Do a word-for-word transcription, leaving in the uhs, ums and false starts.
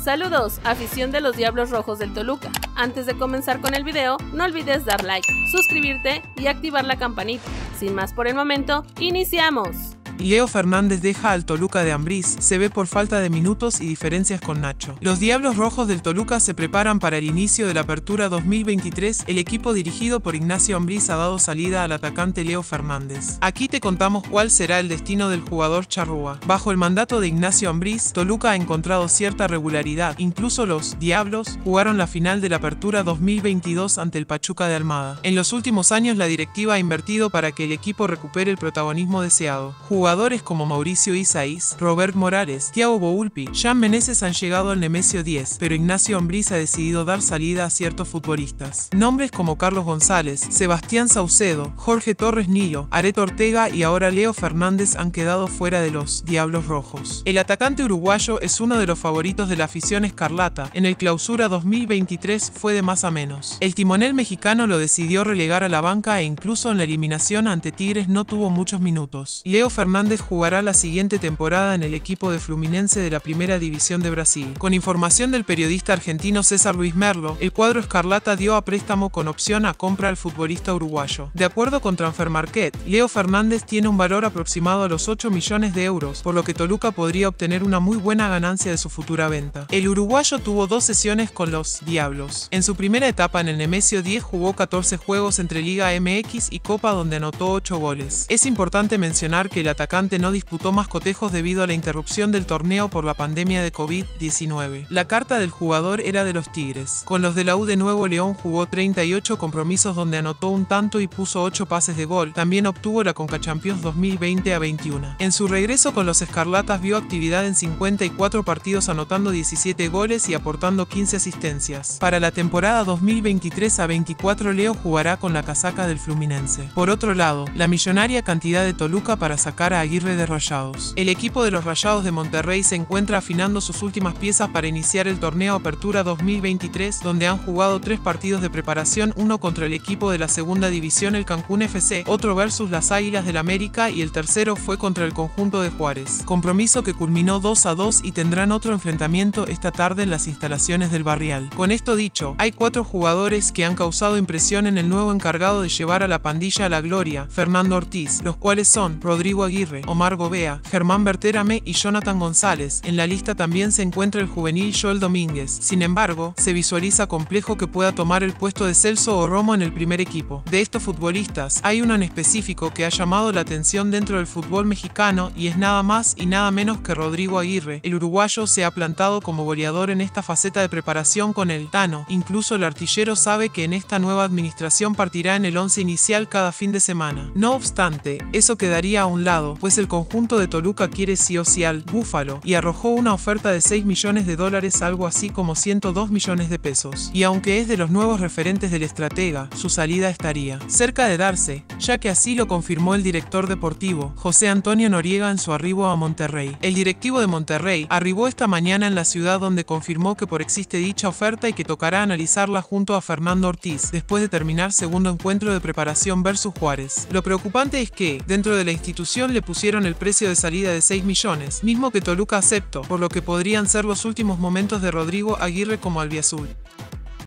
Saludos, afición de los Diablos Rojos del Toluca. Antes de comenzar con el video, no olvides dar like, suscribirte y activar la campanita. Sin más por el momento, ¡iniciamos! Leo Fernández deja al Toluca de Ambriz, se ve por falta de minutos y diferencias con Nacho. Los Diablos Rojos del Toluca se preparan para el inicio de la Apertura dos mil veintitrés. El equipo dirigido por Ignacio Ambriz ha dado salida al atacante Leo Fernández. Aquí te contamos cuál será el destino del jugador charrúa. Bajo el mandato de Ignacio Ambriz, Toluca ha encontrado cierta regularidad. Incluso los Diablos jugaron la final de la Apertura dos mil veintidós ante el Pachuca de Almada. En los últimos años la directiva ha invertido para que el equipo recupere el protagonismo deseado. Jugadores como Mauricio Isaís, Robert Morales, Thiago Volpi, Jean Meneses han llegado al Nemesio diez, pero Ignacio Ambriz ha decidido dar salida a ciertos futbolistas. Nombres como Carlos González, Sebastián Saucedo, Jorge Torres Nilo, Areto Ortega y ahora Leo Fernández han quedado fuera de los Diablos Rojos. El atacante uruguayo es uno de los favoritos de la afición escarlata. En el Clausura dos mil veintitrés fue de más a menos. El timonel mexicano lo decidió relegar a la banca e incluso en la eliminación ante Tigres no tuvo muchos minutos. Leo Fernández jugará la siguiente temporada en el equipo de Fluminense de la Primera División de Brasil. Con información del periodista argentino César Luis Merlo, el cuadro escarlata dio a préstamo con opción a compra al futbolista uruguayo. De acuerdo con Transfer Market, Leo Fernández tiene un valor aproximado a los ocho millones de euros, por lo que Toluca podría obtener una muy buena ganancia de su futura venta. El uruguayo tuvo dos sesiones con los Diablos. En su primera etapa en el Nemesio diez jugó catorce juegos entre Liga M X y Copa donde anotó ocho goles. Es importante mencionar que el atacante no disputó más cotejos debido a la interrupción del torneo por la pandemia de COVID diecinueve. La carta del jugador era de los Tigres. Con los de la U de Nuevo León jugó treinta y ocho compromisos donde anotó un tanto y puso ocho pases de gol. También obtuvo la CONCACHAMPIONS dos mil veinte a veintiuno. En su regreso con los escarlatas vio actividad en cincuenta y cuatro partidos anotando diecisiete goles y aportando quince asistencias. Para la temporada dos mil veintitrés a veinticuatro Leo jugará con la casaca del Fluminense. Por otro lado, la millonaria cantidad de Toluca para sacar a Aguirre de Rayados. El equipo de los Rayados de Monterrey se encuentra afinando sus últimas piezas para iniciar el torneo Apertura dos mil veintitrés, donde han jugado tres partidos de preparación, uno contra el equipo de la segunda división, el Cancún F C, otro versus las Águilas del América y el tercero fue contra el conjunto de Juárez. Compromiso que culminó dos a dos y tendrán otro enfrentamiento esta tarde en las instalaciones del Barrial. Con esto dicho, hay cuatro jugadores que han causado impresión en el nuevo encargado de llevar a la pandilla a la gloria, Fernando Ortiz, los cuales son Rodrigo Aguirre, Omar Gobea, Germán Berterame y Jonathan González. En la lista también se encuentra el juvenil Joel Domínguez. Sin embargo, se visualiza complejo que pueda tomar el puesto de Celso o Romo en el primer equipo. De estos futbolistas, hay uno en específico que ha llamado la atención dentro del fútbol mexicano y es nada más y nada menos que Rodrigo Aguirre. El uruguayo se ha plantado como goleador en esta faceta de preparación con el Tano. Incluso el artillero sabe que en esta nueva administración partirá en el once inicial cada fin de semana. No obstante, eso quedaría a un lado, pues el conjunto de Toluca quiere sí o sí al Búfalo y arrojó una oferta de seis millones de dólares, algo así como ciento dos millones de pesos. Y aunque es de los nuevos referentes del estratega, su salida estaría cerca de darse, ya que así lo confirmó el director deportivo, José Antonio Noriega, en su arribo a Monterrey. El directivo de Monterrey arribó esta mañana en la ciudad donde confirmó que por existe dicha oferta y que tocará analizarla junto a Fernando Ortiz, después de terminar segundo encuentro de preparación versus Juárez. Lo preocupante es que, dentro de la institución le pusieron el precio de salida de seis millones, mismo que Toluca aceptó, por lo que podrían ser los últimos momentos de Rodrigo Aguirre como albiazul.